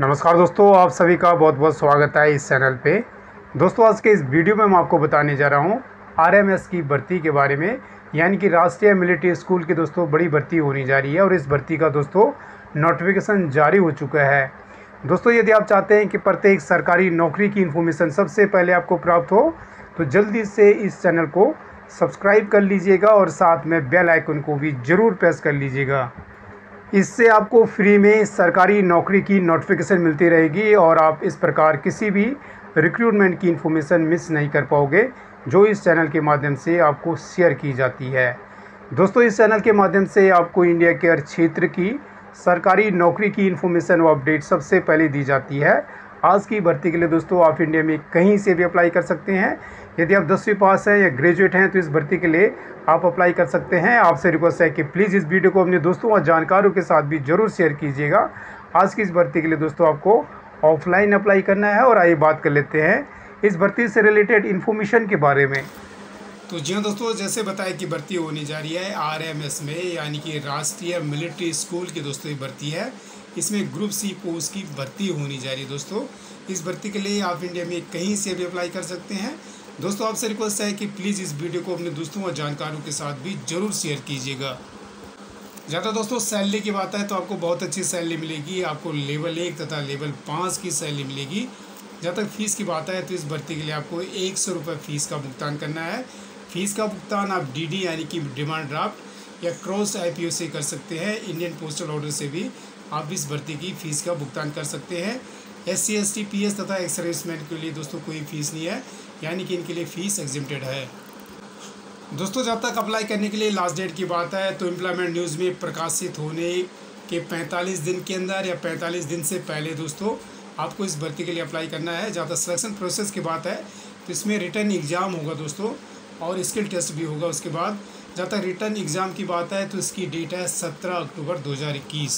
नमस्कार दोस्तों, आप सभी का बहुत बहुत स्वागत है इस चैनल पे। दोस्तों, आज के इस वीडियो में मैं आपको बताने जा रहा हूँ आरएमएस की भर्ती के बारे में, यानी कि राष्ट्रीय मिलिट्री स्कूल की दोस्तों बड़ी भर्ती होने जा रही है और इस भर्ती का दोस्तों नोटिफिकेशन जारी हो चुका है। दोस्तों, यदि आप चाहते हैं कि प्रत्येक सरकारी नौकरी की इन्फॉर्मेशन सबसे पहले आपको प्राप्त हो तो जल्दी से इस चैनल को सब्सक्राइब कर लीजिएगा और साथ में बेल आइकन को भी ज़रूर प्रेस कर लीजिएगा। इससे आपको फ्री में सरकारी नौकरी की नोटिफिकेशन मिलती रहेगी और आप इस प्रकार किसी भी रिक्रूटमेंट की इन्फॉर्मेशन मिस नहीं कर पाओगे जो इस चैनल के माध्यम से आपको शेयर की जाती है। दोस्तों, इस चैनल के माध्यम से आपको इंडिया के हर क्षेत्र की सरकारी नौकरी की इन्फॉर्मेशन व अपडेट सबसे पहले दी जाती है। आज की भर्ती के लिए दोस्तों आप इंडिया में कहीं से भी अप्लाई कर सकते हैं। यदि आप 10वीं पास हैं या ग्रेजुएट हैं तो इस भर्ती के लिए आप अप्लाई कर सकते हैं। आपसे रिक्वेस्ट है कि प्लीज़ इस वीडियो को अपने दोस्तों और जानकारों के साथ भी ज़रूर शेयर कीजिएगा। आज की इस भर्ती के लिए दोस्तों आपको ऑफलाइन अप्लाई करना है। और आइए बात कर लेते हैं इस भर्ती से रिलेटेड इन्फॉर्मेशन के बारे में। तो जी हाँ दोस्तों, जैसे बताया कि भर्ती होने जा रही है आरएमएस में, यानी कि राष्ट्रीय मिलिट्री स्कूल की दोस्तों ये भर्ती है। इसमें ग्रुप सी पोस्ट की भर्ती होनी जा रही है। दोस्तों, इस भर्ती के लिए आप इंडिया में कहीं से भी अप्लाई कर सकते हैं। दोस्तों, आपसे रिक्वेस्ट है कि प्लीज़ इस वीडियो को अपने दोस्तों और जानकारों के साथ भी ज़रूर शेयर कीजिएगा। ज़्यादा दोस्तों सैलरी की बात है तो आपको बहुत अच्छी सैलरी मिलेगी। आपको लेवल 1 तथा लेवल 5 की सैलरी मिलेगी। जहाँ तक फ़ीस की बात है तो इस भर्ती के लिए आपको 100 रुपये फ़ीस का भुगतान करना है। फ़ीस का भुगतान आप डीडी यानी कि डिमांड ड्राफ्ट या क्रॉस आईपीओ से कर सकते हैं। इंडियन पोस्टल ऑर्डर से भी आप इस भर्ती की फ़ीस का भुगतान कर सकते हैं। SC ST PS तथा एक्स सर्विसमैन के लिए दोस्तों कोई फ़ीस नहीं है, यानी कि इनके लिए फ़ीस एग्जेम्प्टेड है। दोस्तों, जब तक अप्लाई करने के लिए लास्ट डेट की बात है तो एम्प्लॉयमेंट न्यूज़ में प्रकाशित होने के 45 दिन के अंदर या 45 दिन से पहले दोस्तों आपको इस भर्ती के लिए अप्लाई करना है। जहाँ तक सिलेक्शन प्रोसेस की बात है तो इसमें रिटर्न एग्ज़ाम होगा दोस्तों और स्किल टेस्ट भी होगा उसके बाद। जहाँ तक रिटर्न एग्ज़ाम की बात है तो इसकी डेट है 17 अक्टूबर 2021।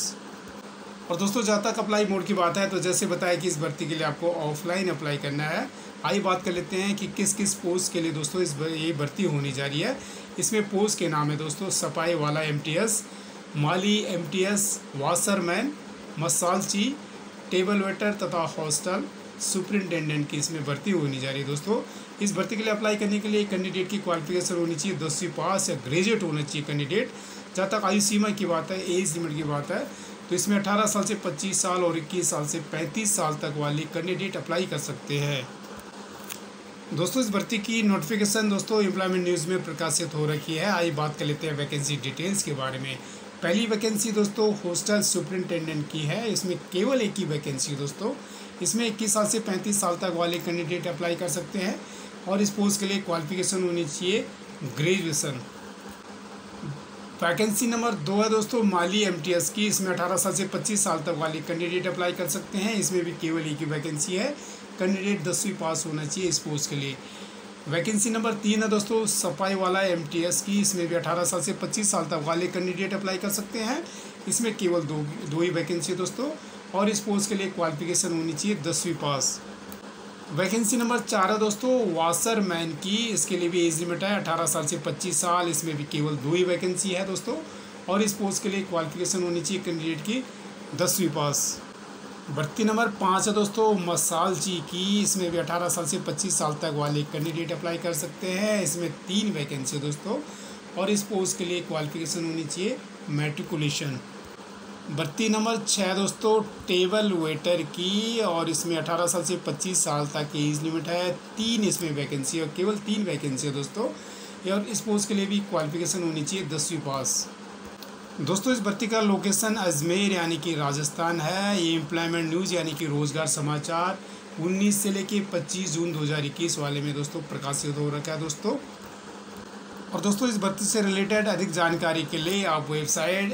और दोस्तों, जहाँ तक अप्लाई मोड की बात है तो जैसे बताया कि इस भर्ती के लिए आपको ऑफलाइन अप्लाई करना है। आइए बात कर लेते हैं कि किस किस पोस्ट के लिए दोस्तों ये भर्ती होनी जा रही है। इसमें पोस्ट के नाम है दोस्तों सफाई वाला MTS, माली MTS, वाशरमैन, मसालची, टेबल वेटर तथा हॉस्टल सुपरिटेंडेंट की इसमें भर्ती होनी जा रही है। दोस्तों, इस भर्ती के लिए अप्लाई करने के लिए कैंडिडेट की क्वालिफिकेशन होनी चाहिए 10वीं पास या ग्रेजुएट होना चाहिए कैंडिडेट। जहाँ तक आयु सीमा की बात है, एज लिमिट की बात है तो इसमें 18 साल से 25 साल और 21 साल से 35 साल तक वाले कैंडिडेट अप्लाई कर सकते हैं। दोस्तों, इस भर्ती की नोटिफिकेशन दोस्तों एम्प्लॉयमेंट न्यूज़ में प्रकाशित हो रखी है। आइए बात कर लेते हैं वैकेंसी डिटेल्स के बारे में। पहली वैकेंसी दोस्तों हॉस्टल सुपरिटेंडेंट की है। इसमें केवल एक ही वैकेंसी है दोस्तों। इसमें 21 साल से 35 साल तक वाले कैंडिडेट अप्लाई कर सकते हैं और इस पोस्ट के लिए क्वालिफिकेशन होनी चाहिए ग्रेजुएशन। वैकेंसी नंबर 2 है दोस्तों माली MTS की। इसमें 18 साल से 25 साल तक वाले कैंडिडेट अप्लाई कर सकते हैं। इसमें भी केवल एक ही वैकेंसी है। कैंडिडेट 10वीं पास होना चाहिए इस पोस्ट के लिए। वैकेंसी नंबर 3 है दोस्तों सफाई वाला MTS की। इसमें भी 18 साल से 25 साल तक वाले कैंडिडेट अप्लाई कर सकते हैं। इसमें केवल दो ही वैकेंसी है दोस्तों और इस पोस्ट के लिए क्वालिफिकेशन होनी चाहिए 10वीं पास। वैकेंसी नंबर 4 है दोस्तों वाशरमैन की। इसके लिए भी एज लिमिट है 18 साल से 25 साल। इसमें भी केवल 2 ही वैकेंसी है दोस्तों और इस पोस्ट के लिए क्वालिफिकेशन होनी चाहिए कैंडिडेट की 10वीं पास। भर्ती नंबर 5 है दोस्तों मसालची की। इसमें भी 18 साल से 25 साल तक वाले कैंडिडेट अप्लाई कर सकते हैं। इसमें 3 वैकेंसी है दोस्तों और इस पोस्ट के लिए क्वालिफिकेशन होनी चाहिए मैट्रिकुलेशन। भर्ती नंबर 6 दोस्तों टेबल वेटर की और इसमें 18 साल से 25 साल तक की एज लिमिट है। 3 इसमें वैकेंसी और केवल 3 वैकेंसी है दोस्तों और इस पोस्ट के लिए भी क्वालिफिकेशन होनी चाहिए 10वीं पास। दोस्तों, इस भर्ती का लोकेशन अजमेर यानी कि राजस्थान है। ये एम्प्लॉयमेंट न्यूज़ यानी कि रोज़गार समाचार 19 से लेके 25 जून 2021 वाले में दोस्तों प्रकाशित हो रखा है दोस्तों। और दोस्तों, इस भर्ती से रिलेटेड अधिक जानकारी के लिए आप वेबसाइट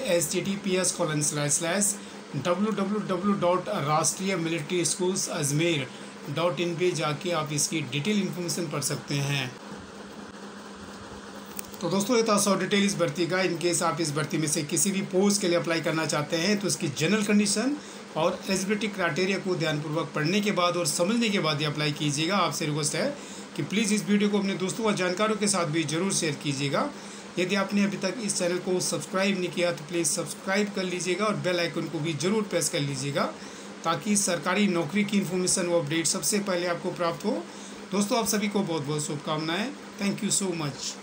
https://www.rastriyamilitryschools.ajmer.in पे जाके आप इसकी डिटेल इन्फॉर्मेशन पढ़ सकते हैं। तो दोस्तों, ये था 100 डिटेल इस भर्ती का। इनकेस आप इस भर्ती में से किसी भी पोस्ट के लिए अप्लाई करना चाहते हैं तो इसकी जनरल कंडीशन और एलिजिबिलिटी क्राइटेरिया को ध्यानपूर्वक पढ़ने के बाद और समझने के बाद ही अप्लाई कीजिएगा। आपसे रिक्वेस्ट है कि प्लीज़ इस वीडियो को अपने दोस्तों और जानकारों के साथ भी ज़रूर शेयर कीजिएगा। यदि आपने अभी तक इस चैनल को सब्सक्राइब नहीं किया तो प्लीज़ सब्सक्राइब कर लीजिएगा और बेल आइकन को भी ज़रूर प्रेस कर लीजिएगा ताकि सरकारी नौकरी की इन्फॉर्मेशन व अपडेट सबसे पहले आपको प्राप्त हो। दोस्तों आप सभी को बहुत बहुत शुभकामनाएं। Thank you so much.